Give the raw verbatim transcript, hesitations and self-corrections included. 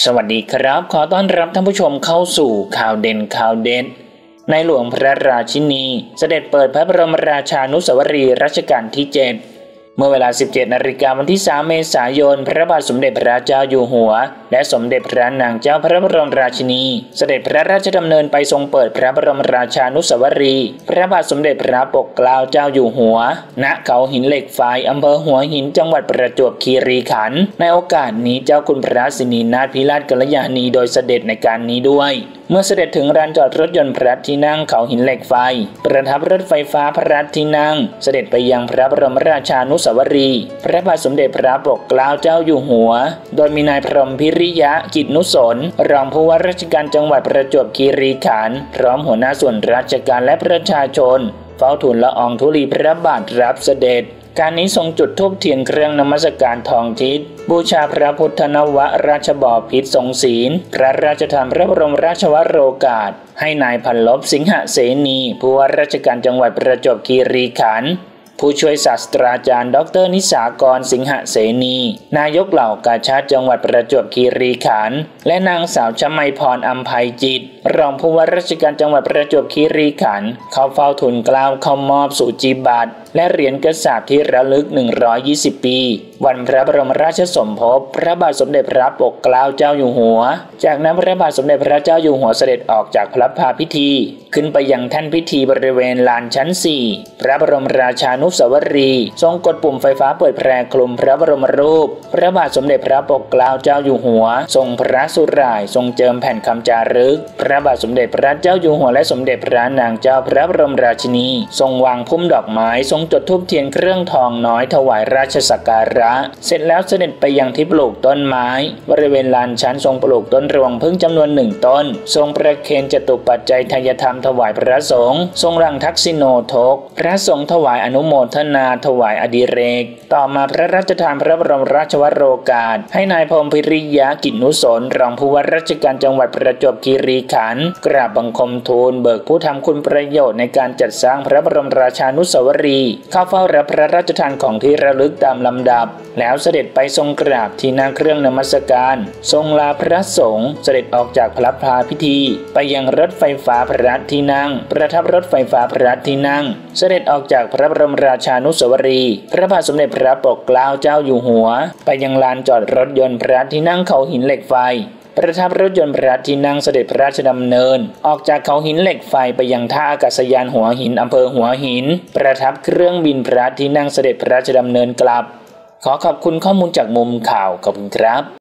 สวัสดีครับขอต้อนรับท่านผู้ชมเข้าสู่ข่าวเด่นข่าวเด็ดในหลวงพระราชินีเสด็จเปิดพระบรมราชานุสาวรีย์รัชกาลที่เจ็ดเมื่อเวลา สิบเจ็ดนาฬิกาวันที่สามเมษายนพระบาทสมเด็จพระเจ้าอยู่หัวและสมเด็จพระนางเจ้าพระบรมราชินีเสด็จพระราชดำเนินไปทรงเปิดพระบรมราชานุสาวรีย์พระบาทสมเด็จพระปกเกล้าเจ้าอยู่หัวณเขาหินเหล็กไฟอำเภอหัวหินจังหวัดประจวบคีรีขันธ์ในโอกาสนี้เจ้าคุณพระสินีนาถพิราชกัลยาณีโดยเสด็จในการนี้ด้วยเมื่อเสด็จถึงลานจอดรถยนต์พระที่นั่งเขาหินเหล็กไฟประทับรถไฟฟ้าพระที่นั่งเสด็จไปยังพระบรมราชานุสาวรีย์พระบาทสมเด็จพระปกเกล้าเจ้าอยู่หัวโดยมีนายพรหมพิริยะกิจนุสนรองผู้ว่าราชการจังหวัดประจวบคีรีขันธ์พร้อมหัวหน้าส่วนราชการและประชาชนเฝ้าทูลละอองธุลีพระบาทรับเสด็จการนี้ทรงจุดธูปเทียนเครื่องนมัสการทองทิศบูชาพระพุทธนวราชบพิตรทรงศีลพระราชทานพระบรมราชวโรกาสให้นายพันลบสิงหเสนีผู้ว่าราชการจังหวัดประจวบคีรีขันธ์ผู้ช่วยศาสตราจารย์ดรนิสากรสิงหเสนีนายกเหล่ากาชาดจังหวัดประจวบคีรีขันธ์และนางสาวชมัยพรอัมไพจิตรองผู้ว่าราชการจังหวัดประจวบคีรีขันธ์เข้าเฝ้าทูลเกล้าเข้ามอบสุจิบัตรและเหรียญกระสาบที่ระลึกหนึ่งร้อยยี่สิบปีวันพระบรมราชสมภพพระบาทสมเด็จพระปกเกล้าเจ้าอยู่หัวจากนั้นพระบาทสมเด็จพระเจ้าอยู่หัวเสด็จออกจากพระพาพิธีขึ้นไปยังแท่นพิธีบริเวณลานชั้นสี่พระบรมราชานุสาวรีย์ทรงกดปุ่มไฟฟ้าเปิดแพร่คลุมพระบรมรูปพระบาทสมเด็จพระปกเกล้าเจ้าอยู่หัวทรงพระสุร่ายทรงเจิมแผ่นคำจารึกพระบาทสมเด็จพระเจ้าอยู่หัวและสมเด็จพระนางเจ้าพระบรมราชินีทรงวางพุ่มดอกไม้ทรงจุดธูปเทียนเครื่องทองน้อยถวายราชสักการะเสร็จแล้วเสด็จไปยังที่ปลูกต้นไม้บริเวณลานชั้นทรงปลูกต้นรวงพึ่งจำนวนหนึ่งต้นทรงประเคนจตุปัจจัยทายธรรมถวายพระสงฆ์ทรงรังทักษิโนทกพระสงฆ์ถวายอนุโมทนาถวายอดิเรกต่อมาพระราชทานพระบรมราชวโรกาสให้นายพรหมพิริยะกิจนุสนรองผู้ว่าราชการจังหวัดประจวบคีรีขันธ์กราบบังคมทูลเบิกผู้ทำคุณประโยชน์ในการจัดสร้างพระบรมราชานุสาวรีย์เข้าเฝ้ารับพระราชทานของที่ระลึกตามลำดับแล้วเสด็จไปทรงกราบที่นั่งเครื่องนมัสการทรงลาพระสงฆ์เสด็จออกจากพระพาพิธีไปยังรถไฟฟ้าพระที่นั่งประทับรถไฟฟ้าพระที่นั่งเสด็จออกจากพระบรมราชานุสาวรีย์พระบาทสมเด็จพระปกเกล้าเจ้าอยู่หัวไปยังลานจอดรถยนต์พระที่นั่งเขาหินเหล็กไฟประทับรถยนต์พระที่นั่งเสด็จพระราชดำเนินออกจากเขาหินเหล็กไฟไปยังท่าอากาศยานหัวหินอำเภอหัวหินประทับเครื่องบินพระที่นั่งเสด็จพระราชดำเนินกลับขอขอบคุณข้อมูลจากมุมข่าวขอบคุณครับ